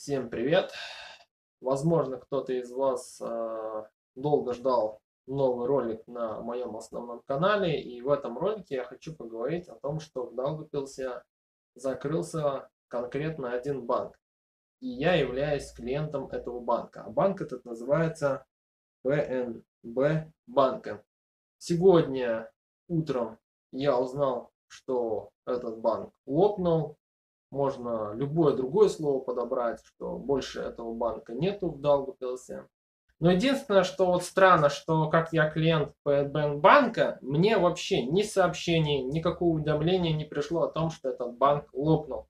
Всем привет! Возможно, кто-то из вас долго ждал новый ролик на моем основном канале, и в этом ролике я хочу поговорить о том, что в Даугавпилсе закрылся конкретно один банк, и я являюсь клиентом этого банка. А банк этот называется ПНБ банка. Сегодня утром я узнал, что этот банк лопнул. Можно любое другое слово подобрать, что больше этого банка нету в Даугавпилсе. Но единственное, что вот странно, что как я клиент банка, мне вообще ни сообщений, никакого уведомления не пришло о том, что этот банк лопнул.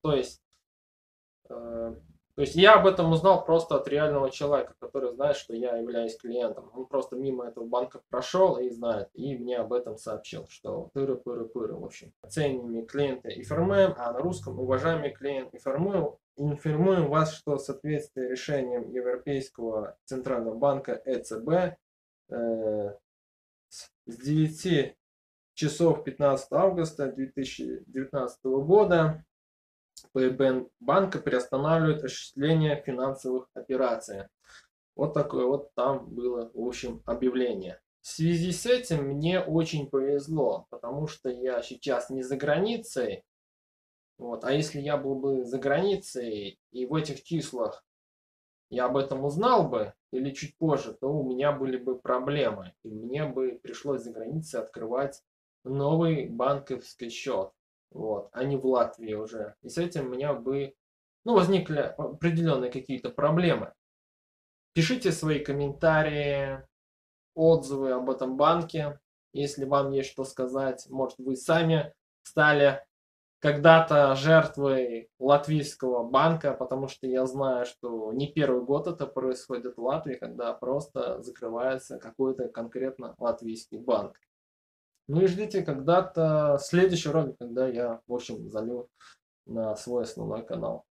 Э, то есть я об этом узнал просто от реального человека, который знает, что я являюсь клиентом. Он просто мимо этого банка прошел и знает, и мне об этом сообщил, что тыры-пыры-пыры, в общем. Ценными клиенты информируем, а на русском уважаемый клиент информируем вас, что в соответствии с решением Европейского центрального банка ЭЦБ с 9 часов 15 августа 2019 года банка приостанавливает осуществление финансовых операций. Вот такое вот там было, в общем, объявление. В связи с этим мне очень повезло, потому что я сейчас не за границей. Вот, а если я был бы за границей и в этих числах я об этом узнал бы или чуть позже, то у меня были бы проблемы. И мне бы пришлось за границей открывать новый банковский счет. Вот, а не в Латвии уже. И с этим у меня бы возникли определенные какие-то проблемы. Пишите свои комментарии, отзывы об этом банке. Если вам есть что сказать, может вы сами стали когда-то жертвой латвийского банка, потому что я знаю, что не первый год это происходит в Латвии, когда просто закрывается какой-то конкретно латвийский банк. Ну и ждите когда-то следующий ролик, когда я, в общем, залью на свой основной канал.